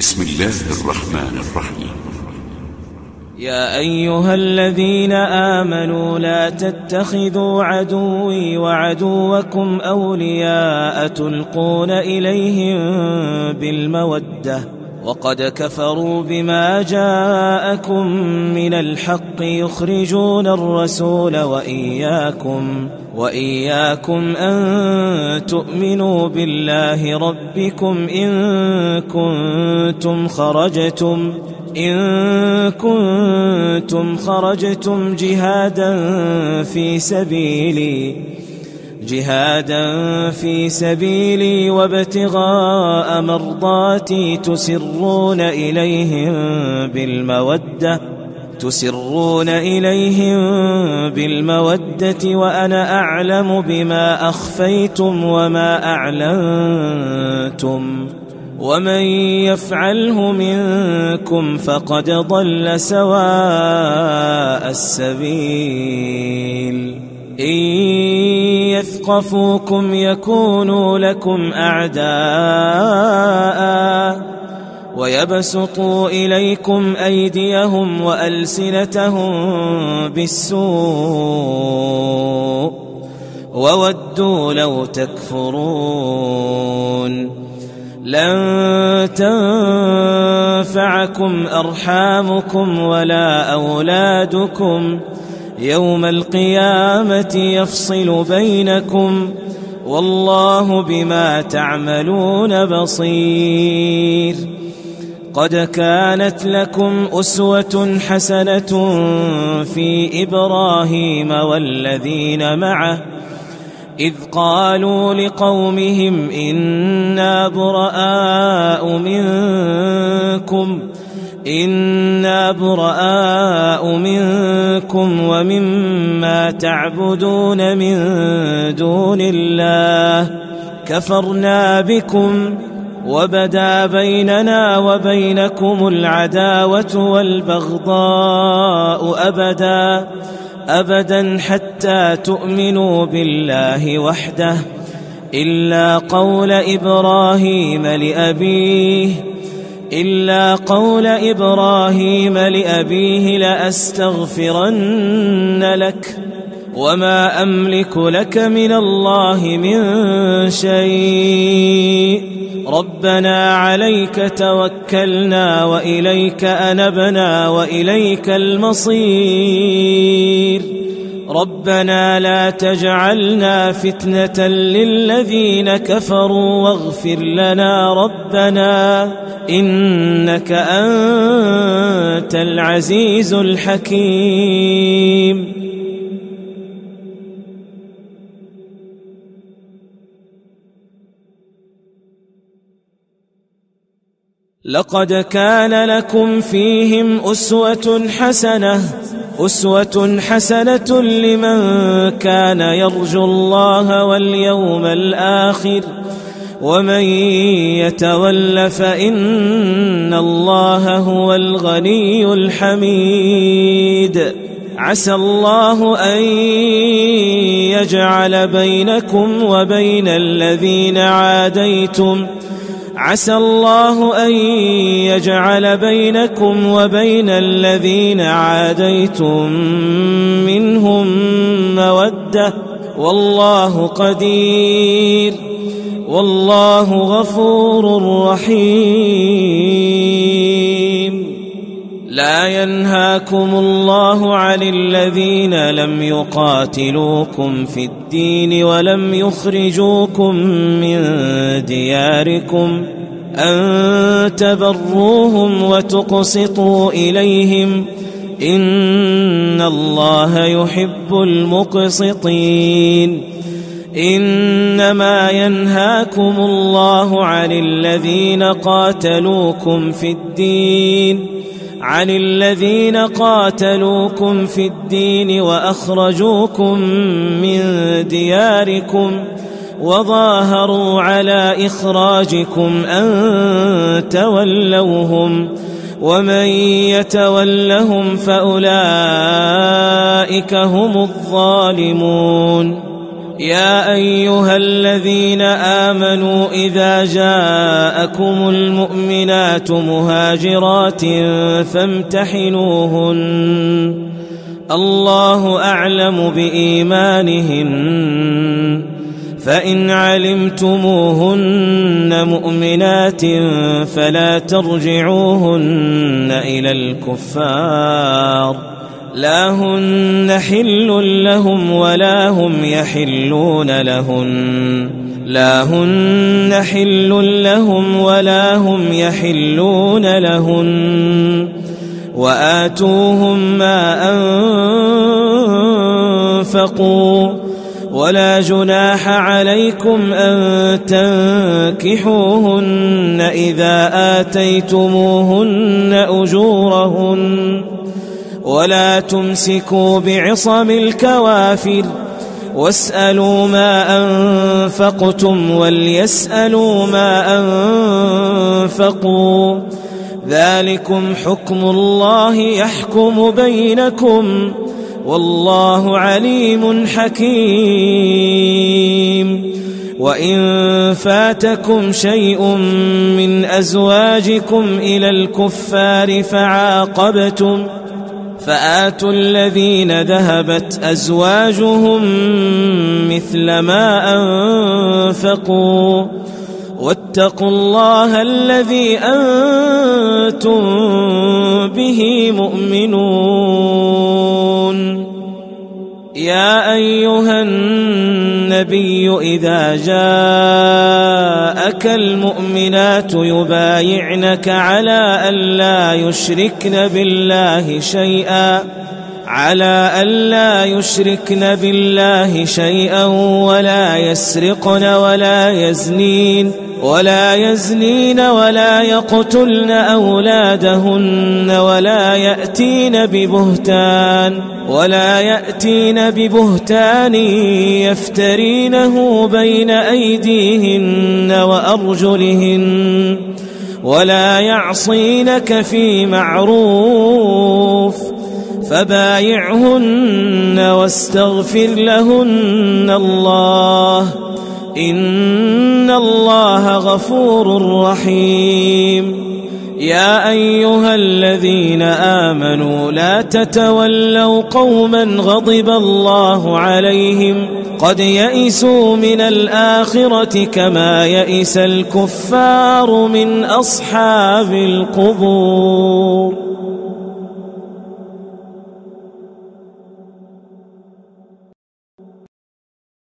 بسم الله الرحمن الرحيم. يا أيها الذين آمنوا لا تتخذوا عدوي وعدوكم أولياء تلقون إليهم بالمودة وقد كفروا بما جاءكم من الحق يخرجون الرسول وإياكم أن تؤمنوا بالله ربكم إن كنتم خرجتم جهادا في سبيلي وابتغاء مرضاتي تسرون إليهم بالمودة وأنا أعلم بما أخفيتم وما أعلنتم ومن يفعله منكم فقد ضل سواء السبيل. إن يثقفوكم يكونوا لكم أعداء ويبسطوا إليكم أيديهم وألسنتهم بالسوء وودوا لو تكفرون. لن تنفعكم أرحامكم ولا أولادكم يوم القيامة يفصل بينكم والله بما تعملون بصير. قد كانت لكم أسوة حسنة في إبراهيم والذين معه إذ قالوا لقومهم إنا براء منكم ومما تعبدون من دون الله كفرنا بكم وبدا بيننا وبينكم العداوة والبغضاء أبدا حتى تؤمنوا بالله وحده إلا قول إبراهيم لأبيه لأستغفرن لك وما أملك لك من الله من شيء ربنا عليك توكلنا وإليك أنبنا وإليك المصير. ربنا لا تجعلنا فتنة للذين كفروا واغفر لنا ربنا إنك أنت العزيز الحكيم. لقد كان لكم فيهم أسوة حسنة لمن كان يرجو الله واليوم الآخر ومن يتول فإن الله هو الغني الحميد. عسى الله أن يجعل بينكم وبين الذين عاديتم منهم مودة والله قدير والله غفور رحيم. لا ينهاكم الله عن الذين لم يقاتلوكم في الدين ولم يخرجوكم من دياركم أن تبروهم وتقسطوا إليهم إن الله يحب المقسطين. إنما ينهاكم الله عن الذين قاتلوكم في الدين وأخرجوكم من دياركم وظاهروا على إخراجكم أن تولوهم ومن يتولهم فأولئك هم الظالمون. يا أيها الذين آمنوا إذا جاءكم المؤمنات مهاجرات فامتحنوهن الله أعلم بإيمانهن فإن علمتموهن مؤمنات فلا ترجعوهن إلى الكفار لا هن حل لهم ولا هم يحلون لهن لا هن حل لهم ولا هم يحلون لهن وآتوهم ما أنفقوا ولا جناح عليكم أن تنكحوهن إذا آتيتموهن أجورهن ولا تمسكوا بعصم الكوافر واسألوا ما أنفقتم وليسألوا ما أنفقوا ذلكم حكم الله يحكم بينكم والله عليم حكيم وإن فاتكم شيء من أزواجكم إلى الكفار فعاقبتم فآتوا الذين ذهبت أزواجهم مثل ما أنفقوا واتقوا الله الذي أنتم به مؤمنون يا أيها النبي إذا جاءك المؤمنات يبايعنك على ألا يشركن بالله شيئا ولا يسرقن ولا يزنين ولا يقتلن أولادهن ولا يأتين ببهتان يفترينه بين أيديهن وأرجلهن ولا يعصينك في معروف فبايعهن واستغفر لهن الله إن الله غفور رحيم يا أيها الذين آمنوا لا تتولوا قوما غضب الله عليهم قد يئسوا من الآخرة كما يئس الكفار من أصحاب القبور